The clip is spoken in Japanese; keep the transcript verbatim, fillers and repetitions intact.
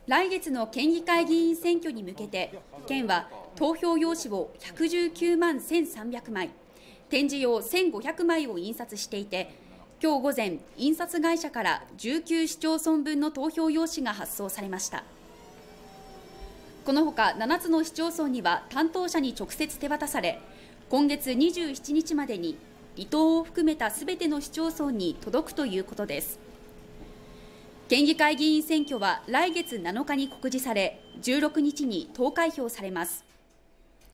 来月の県議会議員選挙に向けて、県は投票用紙をひゃくじゅうきゅうまんせんさんびゃくまい、展示用せんごひゃくまいを印刷していて、今日午前、印刷会社からじゅうきゅう市町村分の投票用紙が発送されました。このほかななつの市町村には担当者に直接手渡され、今月にじゅうしちにちまでに離島を含めたすべての市町村に届くということです。県議会議員選挙は来月なのかに告示され、じゅうろくにちに投開票されます。